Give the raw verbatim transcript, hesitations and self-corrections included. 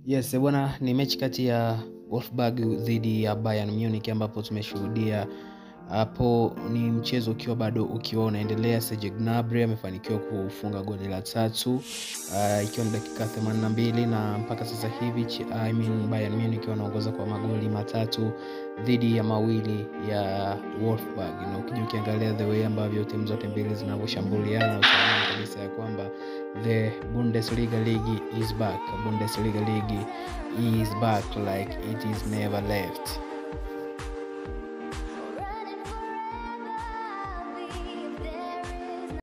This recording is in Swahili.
Yes, bwana, ni mechi kati ya Wolfsburg dhidi ya Bayern Munich ambapo tumeshuhudia hapo ni mchezo ukiwa bado ukiwa unaendelea. Serge Gnabry amefanikiwa kufunga goli la tatu uh, ikiwa ni dakika themanini na mbili na mpaka sasa hivi I mean Bayern Munich wanaongoza kwa magoli matatu dhidi ya mawili ya Wolfsburg. Na ukija ukiangalia the way ambavyo timu zote mbili zinavyoshambuliana, utaona kabisa ya kwamba the Bundesliga league is back. Bundesliga league is back like it is never left.